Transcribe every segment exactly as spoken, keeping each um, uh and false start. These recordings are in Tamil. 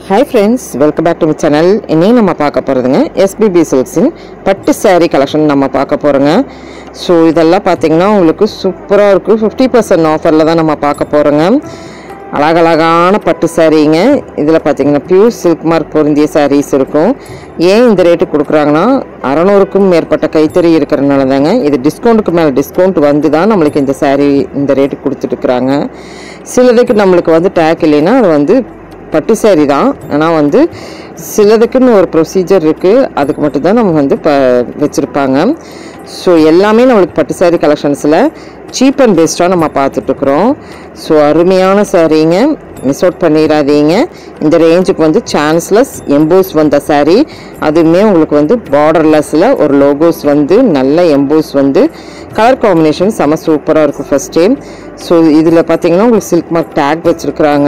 Hi friends, welcome back to my channel. இன்னைக்கு நம்ம பார்க்க போறதுங்க S B B Silks பட்டு saree collection நம்ம பார்க்க போறோங்க. சோ இதெல்லாம் பாத்தீங்கன்னா உங்களுக்கு சூப்பரா இருக்கு. fifty percent ஆஃபர்ல தான் நம்ம பார்க்க போறோங்க. அழகழகான பட்டு சாரீங்க. இதுல பாத்தீங்கன்னா பியூர் silk mark பொருந்திய sarees இருக்கும். ஏன் இந்த ரேட் கொடுக்கறாங்கன்னா அறுநூறுக்கும் மேற்பட்ட கைத்தறி இருக்கறனால தாங்க. இது டிஸ்கவுண்ட்க்கு மேல டிஸ்கவுண்ட் வந்து தான் நமக்கு இந்த saree இந்த ரேட் கொடுத்துட்டு இருக்காங்க. சிலதுக்கு நமக்கு வந்து டாக் இல்லைனா அது வந்து பட்டு saree தான். ஆனா வந்து சிலதுக்குன்னு ஒரு ப்ரொசீஜர் இருக்கு. அதுக்கு மட்டும் தான் நம்ம வந்து வெச்சிருப்பாங்க. சோ எல்லாமே நமக்கு பட்டு saree கலெக்ஷன்ஸ்ல சீப் அண்ட் பெஸ்டா நம்ம பார்த்துட்டு இருக்கோம். சோ அருமையான சாரீங்க, மிஸ் அவுட் பண்ணிராதீங்க. இந்த ரேஞ்சுக்கு வந்து சான்ஸ்லெஸ் எம்போஸ் வந்த saree, அதுமே உங்களுக்கு வந்து பார்டர்லெஸ்ல ஒரு லோகோஸ் வந்து நல்ல எம்போஸ் வந்து கலர் காம்பினேஷன் செம சூப்பரா இருக்கும் ஃபர்ஸ்ட் டைம். சோ இதுல பாத்தீங்கன்னா உங்களுக்கு silk mark tag வச்சிருக்காங்க.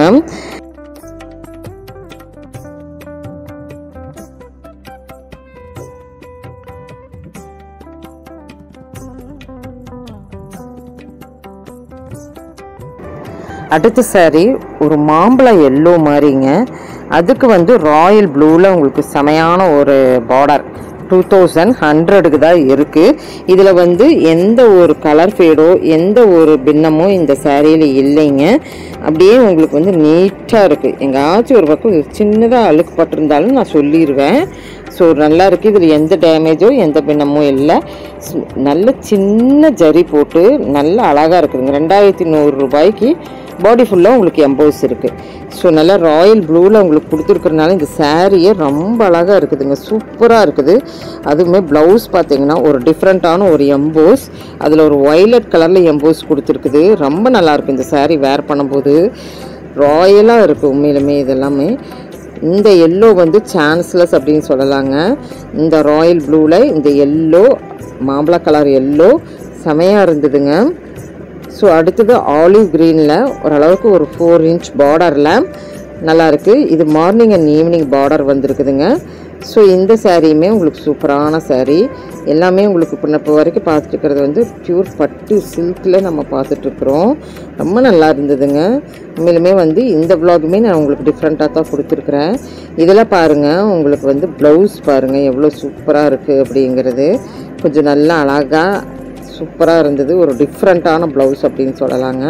அடுத்த saree ஒரு மாம்பழ yellow மாதிரிங்க. அதுக்கு வந்து ராயல் ப்ளூல உங்களுக்கு சமையான ஒரு border two thousand one hundred க்கு தான் இருக்கு. இதுல வந்து எந்த ஒரு கலர் ஃபேடோ எந்த ஒரு பின்னமோ இந்த சாரியில இல்லைங்க. அப்படியே உங்களுக்கு வந்து நீட்டா இருக்கு. எங்காச்சும் ஒரு பக்கம் சின்னதா அழுக்கு பட்டிருந்தாலும் நான் சொல்லிடுவேன். ஸோ நல்லா இருக்கு. இதில் எந்த டேமேஜோ எந்த பின்னமோ இல்லை. நல்ல சின்ன ஜரி போட்டு நல்ல அழகாக இருக்குதுங்க. ரெண்டாயிரத்தி நூறு ரூபாய்க்கு பாடி ஃபுல்லாக உங்களுக்கு எம்போஸ் இருக்குது. ஸோ நல்லா ராயல் ப்ளூவில் உங்களுக்கு கொடுத்துருக்கறனால இந்த சாரியே ரொம்ப அழகாக இருக்குதுங்க. சூப்பராக இருக்குது. அதுவுமே ப்ளவுஸ் பார்த்தீங்கன்னா ஒரு டிஃப்ரெண்ட்டான ஒரு எம்போஸ், அதில் ஒரு வயலட் கலரில் எம்போஸ் கொடுத்துருக்குது. ரொம்ப நல்லாயிருக்கு. இந்த சாரீ வேர் பண்ணும்போது ராயலாக இருக்குது உண்மையிலுமே. இதெல்லாமே இந்த எல்லோ வந்து சான்ஸ்லெஸ் அப்படின்னு சொல்லலாங்க. இந்த ராயல் ப்ளூவில் இந்த எல்லோ மாம்பழ கலர் எல்லோ செமையாக இருந்ததுங்க. ஸோ அடுத்தது ஆலிவ் க்ரீனில் ஓரளவுக்கு ஒரு ஃபோர் இன்ச் பார்டரில் நல்லாயிருக்கு. இது மார்னிங் அண்ட் ஈவினிங் பார்டர் வந்துருக்குதுங்க. ஸோ இந்த சாரியுமே உங்களுக்கு சூப்பரான சாரீ. எல்லாமே உங்களுக்கு இப்போ இப்போ வரைக்கும் பார்த்துட்டுருக்கிறது வந்து பியூர் பட்டு சில்கில் நம்ம பார்த்துட்ருக்குறோம். ரொம்ப நல்லா இருந்ததுங்க உண்மையிலுமே. வந்து இந்த விலாகுமே நான் உங்களுக்கு டிஃப்ரெண்ட்டாக தான் கொடுத்துருக்குறேன். இதில் பாருங்கள், உங்களுக்கு வந்து ப்ளவுஸ் பாருங்கள் எவ்வளோ சூப்பராக இருக்குது அப்படிங்கிறது. கொஞ்சம் நல்லா அழகாக சூப்பராக இருந்தது. ஒரு டிஃப்ரெண்ட்டான ப்ளவுஸ் அப்படின்னு சொல்லலாங்க.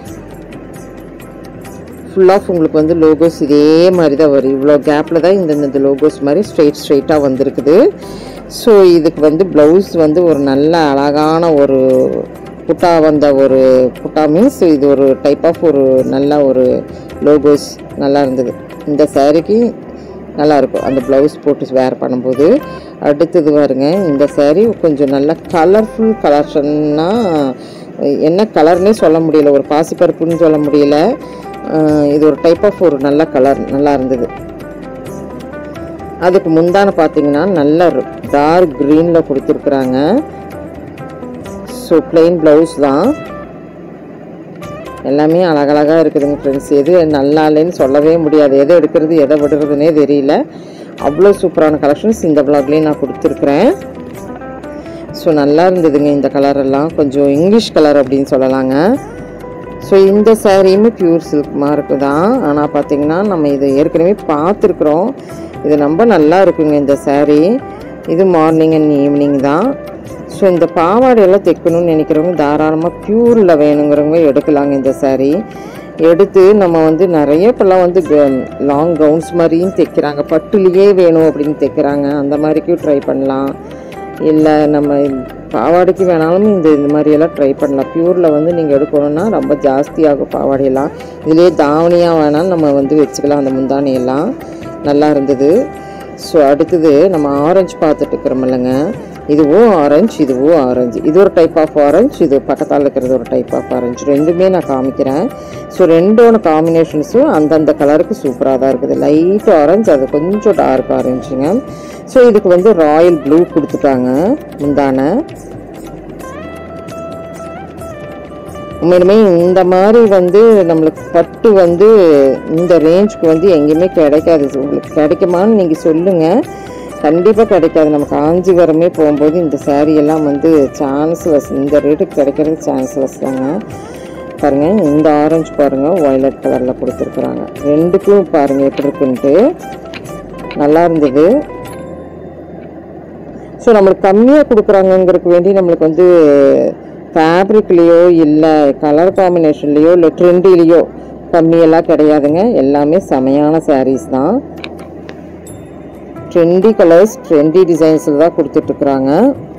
ஃபுல் ஆஃப் உங்களுக்கு வந்து லோகோஸ் இதே மாதிரி தான் வரும். இவ்வளோ கேப்பில் தான் இந்த இந்த லோகோஸ் மாதிரி ஸ்ட்ரெயிட் ஸ்ட்ரெயிட்டாக வந்திருக்குது. ஸோ இதுக்கு வந்து ப்ளவுஸ் வந்து ஒரு நல்ல அழகான ஒரு புட்டா வந்த ஒரு புட்டா மீன்ஸ் இது ஒரு டைப் ஆஃப் ஒரு நல்ல ஒரு லோகோஸ் நல்லா இருந்தது. இந்த சாரீக்கு நல்லாயிருக்கும் அந்த ப்ளவுஸ் போட்டு வேர் பண்ணும்போது. அடுத்தது பாருங்க, இந்த சாரீ கொஞ்சம் நல்ல கலர்ஃபுல் கலெக்ஷன்னா என்ன கலர்னே சொல்ல முடியல, ஒரு பாசிப்பருப்புன்னு சொல்ல முடியல. இது ஒரு டைப் ஆஃப் ஒரு நல்ல கலர் நல்லா இருந்தது. அதுக்கு முந்தான பார்த்தீங்கன்னா நல்ல டார்க் க்ரீனில் கொடுத்துருக்குறாங்க. ஸோ பிளெயின் ப்ளவுஸ் தான். எல்லாமே அழகழகாக இருக்குதுங்க ஃப்ரெண்ட்ஸ். எது நல்லா இல்லைன்னு சொல்லவே முடியாது. எதை எடுக்கிறது எதை விடுறதுனே தெரியல. அவ்வளோ சூப்பரான கலெக்ஷன்ஸ் இந்த விலாக்லேயும் நான் கொடுத்துருக்குறேன். ஸோ நல்லா இருந்ததுங்க. இந்த கலரெல்லாம் கொஞ்சம் இங்கிலீஷ் கலர் அப்படின்னு சொல்லலாங்க. ஸோ இந்த சாரியுமே பியூர் சில்க் மார்க்கு தான். ஆனால் பார்த்தீங்கன்னா நம்ம இதை ஏற்கனவே பார்த்துருக்குறோம். இது ரொம்ப நல்லா இருக்குங்க இந்த சாரீ. இது மார்னிங் அண்ட் ஈவினிங் தான். ஸோ இந்த பாவாடையெல்லாம் தைக்கணும்னு நினைக்கிறவங்க தாராளமாக ப்யூரில் வேணுங்கிறவங்க எடுக்கலாங்க இந்த சாரீ. எடுத்து நம்ம வந்து நிறைய இப்போல்லாம் வந்து லாங் கவுன்ஸ் மாதிரியும் தைக்கிறாங்க. பட்டுலேயே வேணும் அப்படின்னு தைக்கிறாங்க. அந்த மாதிரிக்கும் ட்ரை பண்ணலாம். இல்லை நம்ம பாவாடைக்கு வேணாலும் இந்த இந்த மாதிரியெல்லாம் ட்ரை பண்ணலாம். ப்யூரில் வந்து நீங்கள் எடுக்கணுன்னா ரொம்ப ஜாஸ்தியாகும் பாவாடையெல்லாம். இதுலேயே தாவணியாக வேணாலும் நம்ம வந்து வச்சுக்கலாம். அந்த முந்தானியெல்லாம் நல்லா இருந்தது. ஸோ அடுத்தது நம்ம ஆரஞ்சு பார்த்துட்டு இருக்கிறோம் இல்லைங்க. இதுவும் ஆரஞ்சு, இதுவும் ஆரஞ்சு. இது ஒரு டைப் ஆஃப் ஆரஞ்சு, இது பக்கத்தால் இருக்கிறது ஒரு டைப் ஆஃப் ஆரஞ்சு. ரெண்டுமே நான் காமிக்கிறேன். ஸோ ரெண்டோட காம்பினேஷன்ஸும் அந்தந்த கலருக்கு சூப்பராக தான் இருக்குது. லைட் ஆரஞ்சு, அது கொஞ்சம் டார்க் ஆரஞ்சுங்க. ஸோ இதுக்கு வந்து ராயல் ப்ளூ கொடுத்துட்டாங்க முந்தான. உண்மையிலுமே இந்த மாதிரி வந்து நம்மளுக்கு பட்டு வந்து இந்த ரேஞ்சுக்கு வந்து எங்கேயுமே கிடைக்காது. உங்களுக்கு கிடைக்குமான்னு நீங்கள் சொல்லுங்கள். கண்டிப்பாக கிடைக்காது. நம்ம காஞ்சிபுரமே போகும்போது இந்த சாரீ எல்லாம் வந்து சான்ஸ்லெஸ். இந்த ரேட்டுக்கு கிடைக்கிறது சான்ஸ்லெஸ் தாங்க. பாருங்கள். இந்த ஆரஞ்சு பாருங்கள் வயலட் கலரில் கொடுத்துருக்குறாங்க. ரெண்டுக்கும் பாருங்கள் எப்படி இருக்குன்ட்டு நல்லா இருந்தது. ஸோ நம்மளுக்கு கம்மியாக கொடுக்குறாங்கங்கிறதுக்கு வேண்டி நம்மளுக்கு வந்து ஃபேப்ரிக்லேயோ இல்லை கலர் காம்பினேஷன்லேயோ இல்லை ட்ரெண்டிலேயோ கம்மியெல்லாம் கிடையாதுங்க. எல்லாமே செமையான சாரீஸ் தான். ட்ரெண்டி கலர்ஸ் ட்ரெண்டி டிசைன்ஸில் தான் கொடுத்துட்ருக்குறாங்க.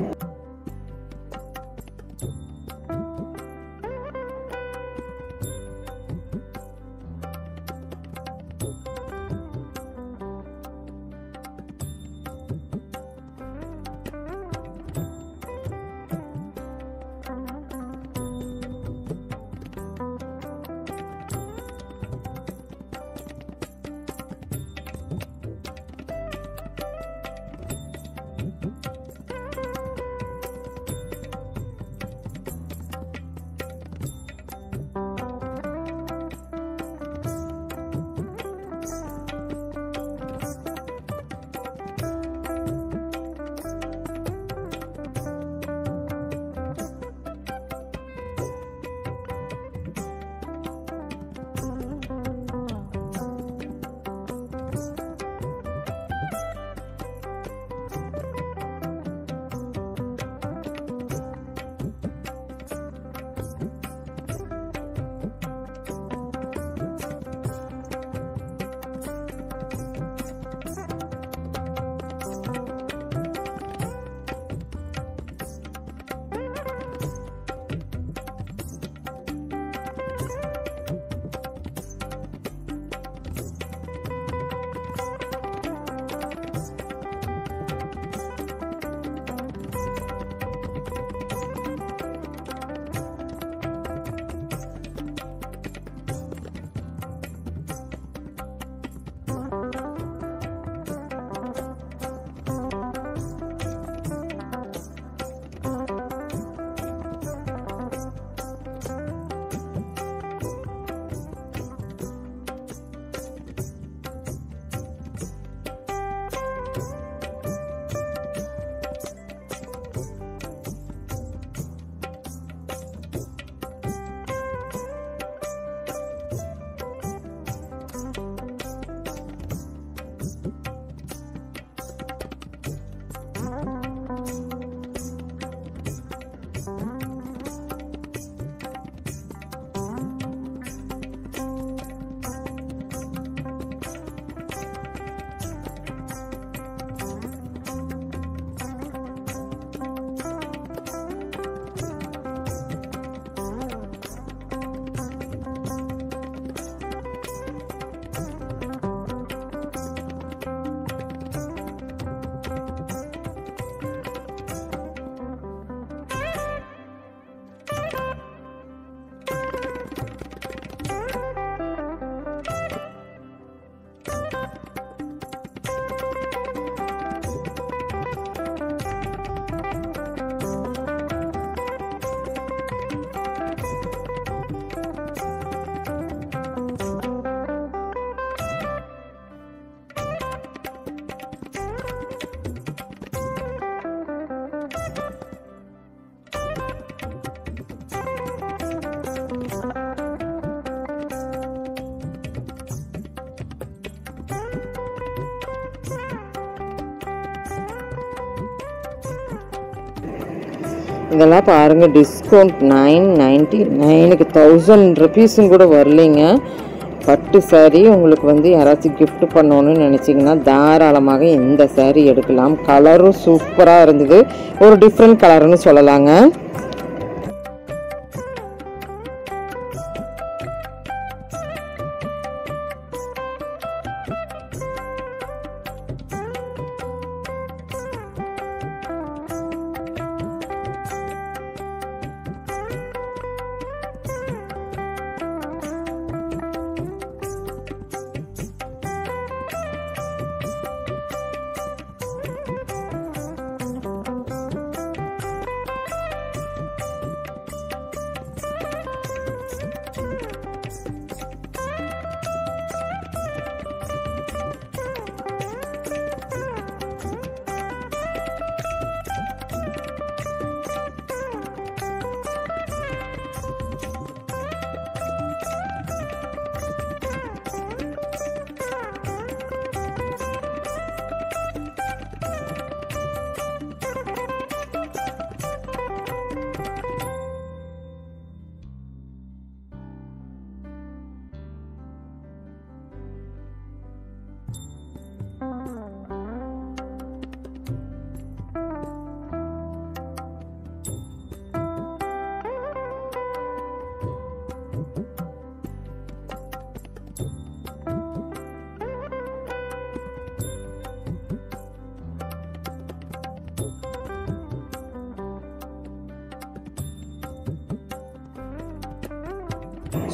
இதெல்லாம் பாருங்கள், டிஸ்கவுண்ட் நைன் நைன்ட்டி நைனுக்கு தௌசண்ட் ருபீஸும் கூட வரலைங்க. பட்டு சாரீ உங்களுக்கு வந்து யாராச்சும் கிஃப்ட் பண்ணணும்னு நினச்சிங்கன்னா தாராளமாக இந்த சாரீ எடுக்கலாம். கலரும் சூப்பராக இருந்தது, ஒரு டிஃப்ரெண்ட் கலர்னு சொல்லலாங்க.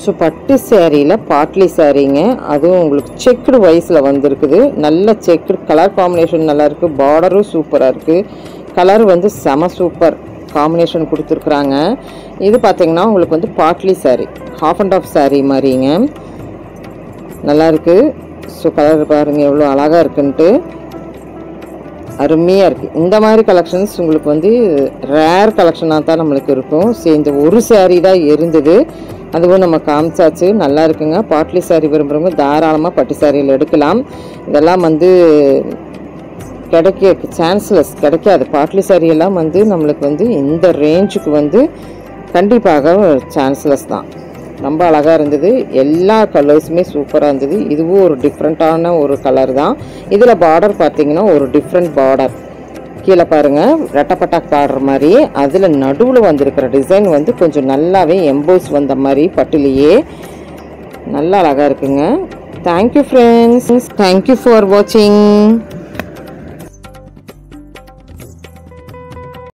ஸோ பட்டு சேரீயில் பாட்லி சாரீங்க, அதுவும் உங்களுக்கு செக்குடு வைஸில் வந்துருக்குது. நல்ல செக்குடு கலர் காம்பினேஷன் நல்லாயிருக்கு, பார்டரும் சூப்பராக இருக்குது, கலர் வந்து செம சூப்பர் காம்பினேஷன் கொடுத்துருக்குறாங்க. இது பார்த்திங்கன்னா உங்களுக்கு வந்து பாட்லி sari, half and half sari மாதிரிங்க, நல்லாயிருக்கு. ஸோ கலர் பாருங்கள் எவ்வளோ அழகாக இருக்குன்ட்டு, அருமையாக இருக்குது. இந்த மாதிரி கலெக்ஷன்ஸ் உங்களுக்கு வந்து ரேர் கலெக்ஷனாக தான் நம்மளுக்கு இருக்கும். ஸோ இந்த ஒரு சாரீ தான் இருந்தது, அதுவும் நம்ம காமிச்சாச்சு. நல்லா இருக்குங்க. பாட்லி சாரீ விரும்புகிறவங்க தாராளமாக பட்டு சாரியில் எடுக்கலாம். இதெல்லாம் வந்து கிடைக்க சான்ஸ்லெஸ், கிடைக்காது. பாட்லி சாரீ எல்லாம் வந்து நம்மளுக்கு வந்து இந்த ரேஞ்சுக்கு வந்து கண்டிப்பாக சான்ஸ்லெஸ் தான். ரொம்ப அழகாக இருந்தது, எல்லா கலர்ஸுமே சூப்பராக இருந்தது. இதுவும் ஒரு டிஃப்ரெண்ட்டான ஒரு கலர் தான். இதில் பார்டர் பார்த்திங்கன்னா ஒரு டிஃப்ரெண்ட் பார்டர், கீழே பாருங்கள் ரெட்டப்பட்டா பார்டர் மாதிரி, அதில் நடுவில் வந்திருக்கிற டிசைன் வந்து கொஞ்சம் நல்லாவே எம்போஸ் வந்த மாதிரி பட்டுலேயே நல்லா அழகாக இருக்குங்க. தேங்க்யூ ஃப்ரெண்ட்ஸ், தேங்க்யூ ஃபார் வாட்சிங்.